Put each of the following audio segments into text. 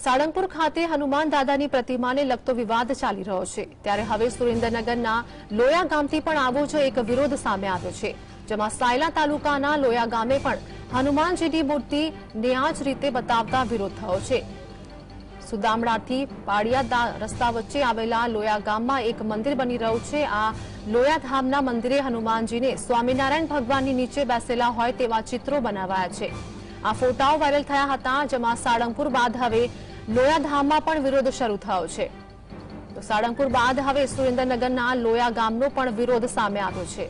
સાળંગપુર ખાતે હનુમાન દાદાની પ્રતિમાને લગતો વિવાદ ચાલી રહ્યો છે ત્યારે હવે સુરેન્દ્રનગરના લોયા ગામથી પણ આવો જ એક વિરોધ સામે આવ્યો છે, જેમાં સાયલા તાલુકાના લોયા ગામે પણ હનુમાનજીની મૂર્તિ ન્યાજ રીતે બતાવતા વિરોધ થયો છે। સુદામડાથી પાડિયા રસ્તા વચ્ચે આવેલા લોયા ગામમાં એક મંદિર બની રહ્યું છે। આ લોયા ધામના મંદિરે હનુમાનજીને સ્વામિનારાયણ ભગવાનની નીચે બેસેલા હોય તેવા ચિત્રો બનાવાયા છે। આ ફોટાઓ વાયરલ થયા હતા, જેમાં સાળંગપુર બાદ હવે લોયા ધામમાં પણ વિરોધ શરૂ થયો છે। તો સાળંગપુર બાદ હવે સુરેન્દ્રનગરના લોયા ગામનો પણ વિરોધ સામે આવ્યો છે।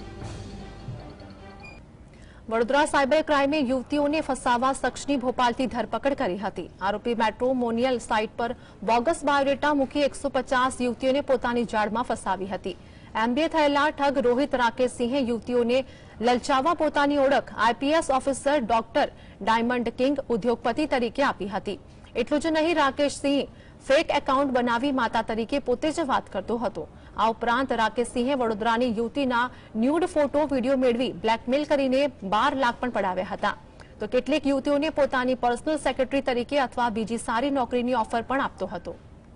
વડોદરા સાયબર ક્રાઇમે યુવતીઓને ફસાવવા શખ્સની ભોપાલથી ધરપકડ કરી હતી। આરોપી મેટ્રોમોનિયલ સાઇટ પર બોગસ બાયોડેટા મૂકી 150 યુવતીઓને પોતાની જાળમાં ફસાવી હતી। એમબીએ થયેલા ઠગ રોહિત રાકેશસિંહે યુવતીઓને લલચાવવા પોતાની ઓળખ IPS officer doctor diamond king ઉદ્યોગપતિ તરીકે આપી હતી। એટલું જ નહીં, રાકેશસિંહ ફેક એકાઉન્ટ બનાવી માતા તરીકે પોતે જ વાત કરતો હતો। આ ઉપરાંત રાકેશસિંહે વડોદરાની યુવતીના ન્યૂડ ફોટો વિડીયો મેળવી બ્લેકમેલ કરીને 12 લાખ પણ પડાવ્યા હતા। તો કેટલીક યુવતીઓને પોતાની પર્સનલ સેક્રેટરી તરીકે અથવા બીજી સારી નોકરીની ઓફર પણ આપતો હતો।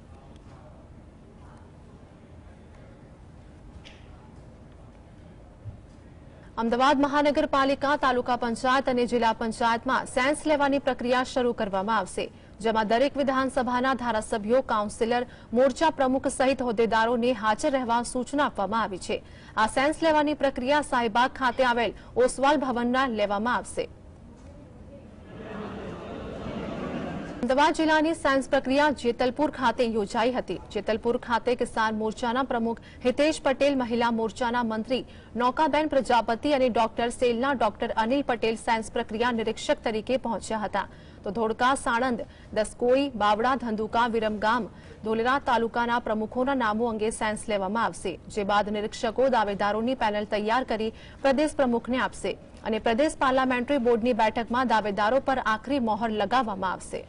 અમદાવાદ મહાનગરપાલિકા, તાલુકા પંચાયત અને જિલ્લા પંચાયતમાં સેન્સ લેવાની પ્રક્રિયા શરૂ કરવામાં આવશે, જેમાં દરેક વિધાનસભાના ધારાસભ્યો, કાઉન્સિલર, મોરચા પ્રમુખ સહિત હોદ્દેદારોને હાજર રહેવા સૂચના આપવામાં આવી છે। આ સેન્સ લેવાની પ્રક્રિયા શાહીબાગ ખાતે આવેલ ઓસવાલ ભવનમાં લેવામાં આવશે। અમદાવાદ જિલ્લાની સેન્સ પ્રક્રિયા જેતલપુર ખાતે યોજાઈ હતી। જેતલપુર ખાતે કિસાન મોરચાના પ્રમુખ હિતેશ પટેલ, મહિલા મોરચાના મંત્રી નૌકાબેન પ્રજાપતિ અને ડોક્ટર સેલના ડોક્ટર અનિલ પટેલ સેન્સ પ્રક્રિયા નિરીક્ષક તરીકે પહોંચ્યા હતા। તો ધોળકા, સાણંદ, દસકોઈ, બાવળા, ધંધુકા, વિરમગામ, ધોલેરા તાલુકાના પ્રમુખોના નામો અંગે સેન્સ લેવામાં આવશે, જે બાદ નિરીક્ષકો દાવેદારોની પેનલ તૈયાર કરી પ્રદેશ પ્રમુખને આપશે અને પ્રદેશ પાર્લામેન્ટરી બોર્ડની બેઠકમાં દાવેદારો પર આખરી મોહર લગાવવામાં આવશે।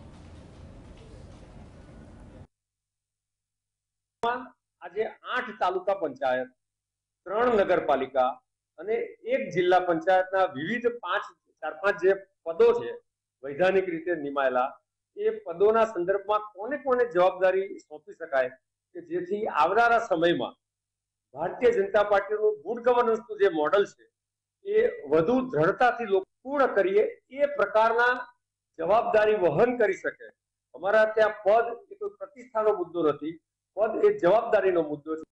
આજે 8 તાલુકા પંચાયત, 3 નગરપાલિકા અને 1 જિલ્લા પંચાયતના વિવિધ 4-5 જે પદો છે વૈધાનિક રીતે નિમાયેલા, એ પદોના સંદર્ભમાં કોને કોને જવાબદારી સોંપી શકાય કે જેથી આવનારા સમયમાં ભારતીય જનતા પાર્ટીનું ગુડ ગવર્નન્સનું જે મોડલ છે એ વધુ દ્રઢતાથી લોકો પૂર્ણ કરીએ એ પ્રકારના જવાબદારી વહન કરી શકે। અમારા ત્યાં પદ એ કોઈ પ્રતિષ્ઠાનો મુદ્દો નથી, પદ એ જવાબદારીનો મુદ્દો છે।